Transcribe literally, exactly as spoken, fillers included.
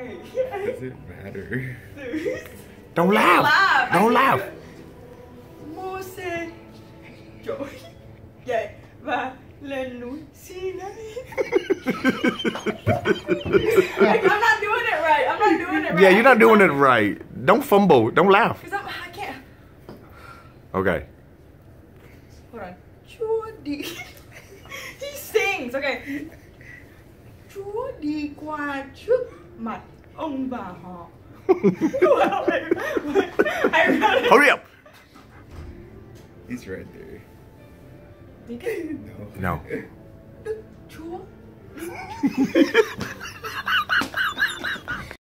Okay. Does it matter? Don't laugh. laugh. Don't laugh. Mose trỗi dậy và lên núi Sinai. Like, I'm not doing it right. I'm not doing it right. Yeah, you're not doing it right. Don't fumble. Don't laugh. Because I can't. Okay. Hold on. Chúa đi. He sings. Okay. Chúa đi qua trước mặt ông bà họ. Well, I, I read it. Hurry up. He's right there. Okay. No. No. Đức Chúa.